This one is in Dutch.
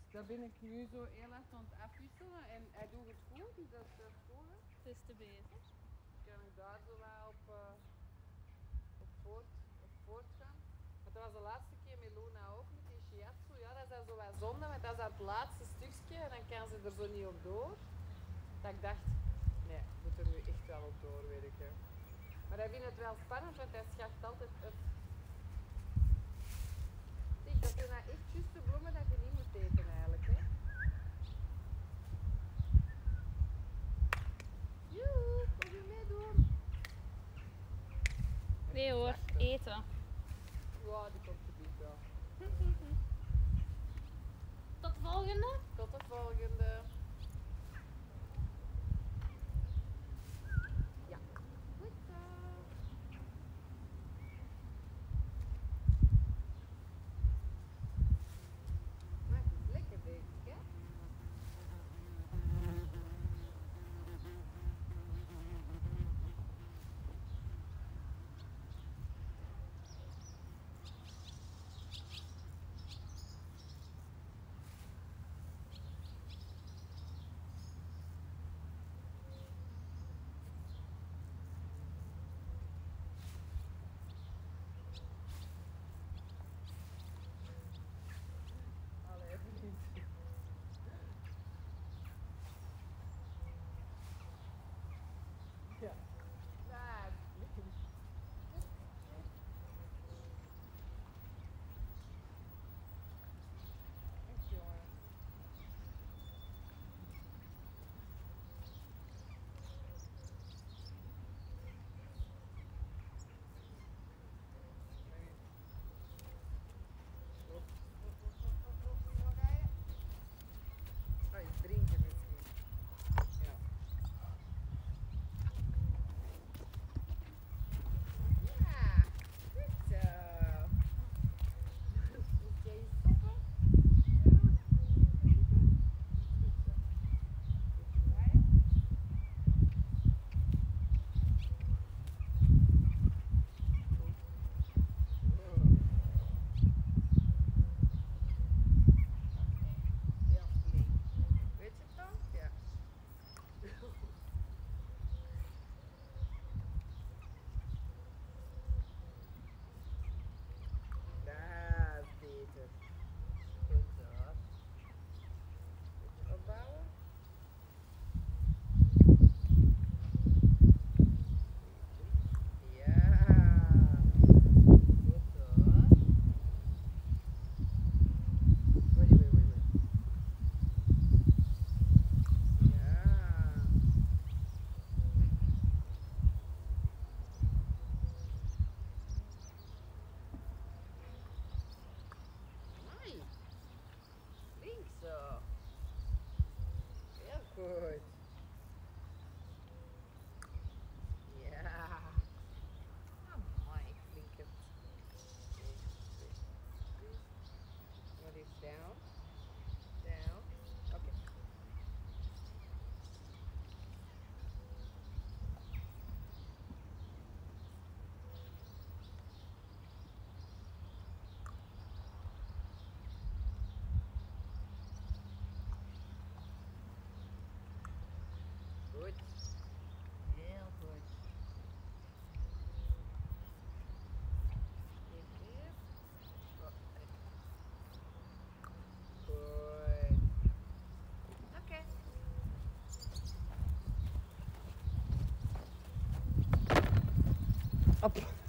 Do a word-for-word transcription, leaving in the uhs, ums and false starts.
Daar ben ik nu zo heel erg aan het afwisselen en hij doet het goed, dus dat, dat is goed. Het is te beter. Kan ik daar zo wel op, uh, op, voort, op voortgaan. Want dat was de laatste keer met Luna ook, met die shiatsu. Ja, dat is dan zo wat zonde, want dat is dat het laatste stukje en dan kan ze er zo niet op door. Dat ik dacht, nee, ik moet er nu echt wel op doorwerken. Maar hij vindt het wel spannend, want hij schaft altijd het. Zeg, dat zijn nou echt juist de bloemen dat je niet moet eten eigenlijk, hè. Joe, kom je meedoen? Nee hoor, eten. Ja, die komt te bied wel. Tot de volgende. Tot de volgende. Ja. Goed zo. Maar het is lekker denk ik, hè? Allee, vriend. Ja. Daar. Echt jongen. Op, op, op, op, op, op. Waar ga je? Oh, iets drinken misschien. Ja. Ja, goed zo. Moet jij eens stoppen? Ja, moet je drinken? Goed zo. Even draaien. Goed. Wow. Ja, flink. Weet je het dan? Ja. Daar is beter. Goed zo. Beetje opbouwen. Ja. Goed zo. Oei, oei, oei, oei. Ja. Mooi. Flink zo. Heel goed. Ja. Ah, mooi. Flinkert. Eén, twee, drie. What is down? Down. Oké. Goed. Heel goed. Even weer. Oh, nee. Goed. Oké. Op.